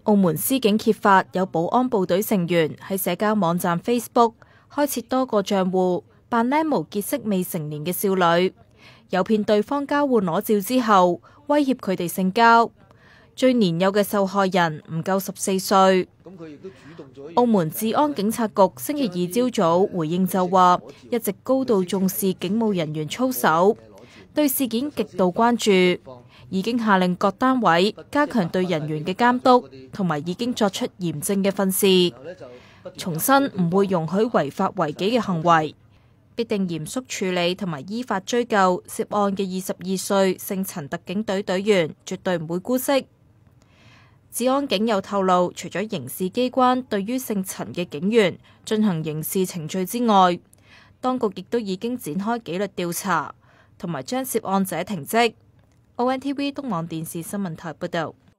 澳門司警揭發有保安部隊成員喺社交網站 Facebook 開設多個賬戶，扮靚模結識未成年嘅少女，誘騙對方交換裸照之後，威脅佢哋性交。最年幼嘅受害人唔夠14歲。澳門治安警察局星期二朝早回應就話，一直高度重視警務人員操守，對事件極度關注，已經下令各單位加強對人員嘅監督，同埋已經作出嚴正嘅訓示，重申唔會容許違法違紀嘅行為，必定嚴肅處理同埋依法追究涉案嘅22歲姓陳特警隊隊員，絕對唔會姑息。治安警又透露，除咗刑事機關對於姓陳嘅警員進行刑事程序之外，當局亦都已經展開紀律調查，同埋將涉案者停職。ONTV 東網電視新聞台報道。